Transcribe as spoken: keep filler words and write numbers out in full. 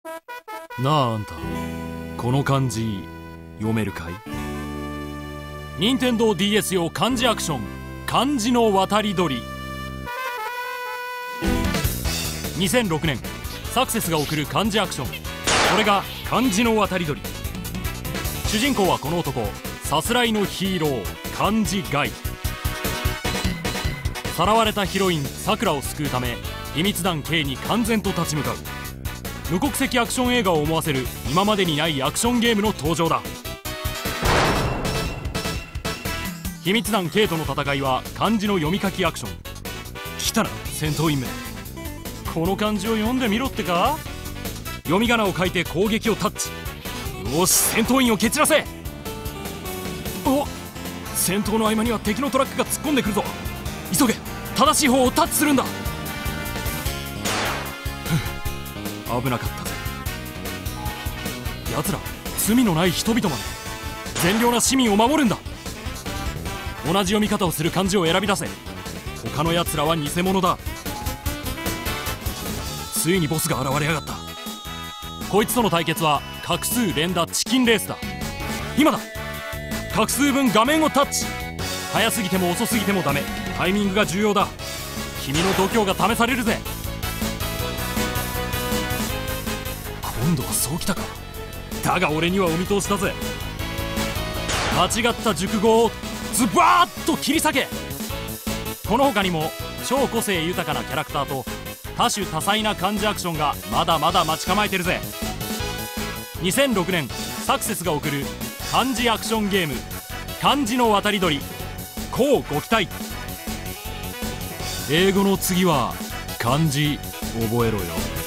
なああんた、この漢字読めるかい？任天堂 ディーエス 用漢字アクション、漢字の渡り鳥。にせんろくねんサクセスが送る漢字アクション、これが漢字の渡り鳥。主人公はこの男、さすらいのヒーロー漢字ガイ。さらわれたヒロインさくらを救うため秘密団 K に完全と立ち向かう無国籍アクション映画を思わせる今までにないアクションゲームの登場だ。秘密団 K との戦いは漢字の読み書きアクション。来たな戦闘員め、この漢字を読んでみろってか。読み仮名を書いて攻撃をタッチ。よし戦闘員を蹴散らせ。お、戦闘の合間には敵のトラックが突っ込んでくるぞ。急げ、正しい方をタッチするんだ。危なかったぜ。奴ら罪のない人々まで善良な市民を守るんだ。同じ読み方をする漢字を選び出せ。他の奴らは偽物だ。ついにボスが現れやがった。こいつとの対決は画数連打チキンレースだ。今だ。画数分画面をタッチ。速すぎても遅すぎてもダメ。タイミングが重要だ。君の度胸が試されるぜ。今度はそうきたか。だが俺にはお見通しだぜ。間違った熟語をズバーッと切り裂け。この他にも超個性豊かなキャラクターと多種多彩な漢字アクションがまだまだ待ち構えてるぜ。にせんろくねんサクセスが送る漢字アクションゲーム、漢字の渡り鳥、こうご期待。英語の次は漢字覚えろよ。